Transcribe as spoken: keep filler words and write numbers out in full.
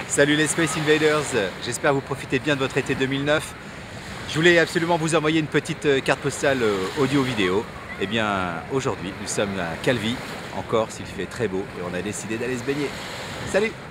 Salut les Space Invaders, j'espère que vous profitez bien de votre été deux mille neuf. Je voulais absolument vous envoyer une petite carte postale audio-vidéo. Eh bien, aujourd'hui, nous sommes à Calvi, en Corse, il fait très beau et on a décidé d'aller se baigner. Salut!